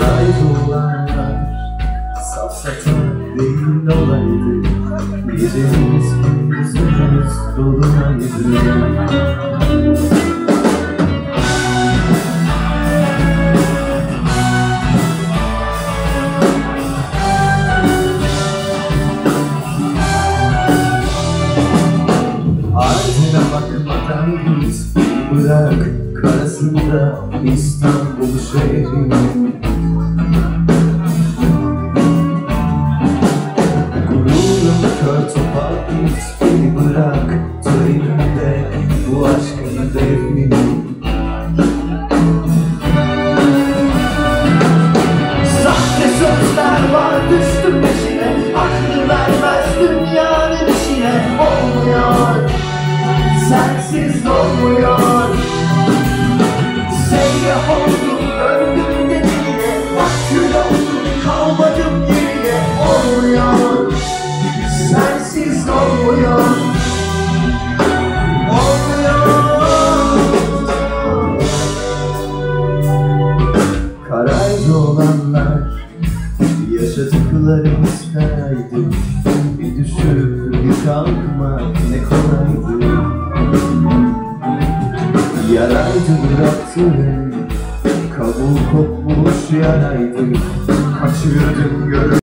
Karaydı olanlar safsata değil olaydı. Gecemiz gündüzümüz dolunaydı. Ardına bakmadan git, bırak karasında İstanbul şehrini. Gururum kör topal git, beni bırak töreninde bu aşkın devrini. Sahte sözler var düştüm peşine, aklı vermez dünyanın işine. Olmuyor, sensiz olmuyor. Seyyah oldum, döndüm dediğine, mahkûl oldum, kalmadım geriye. Olmuyor, sensiz olmuyor. Karaydı olanlar, yaşadıklarımız fenaydı. Bir düşüp bir kalkmak ne kolaydı. Yaraydı bıraktığım, kabuğu kopmuş yaraydı. Kaçırdım görüp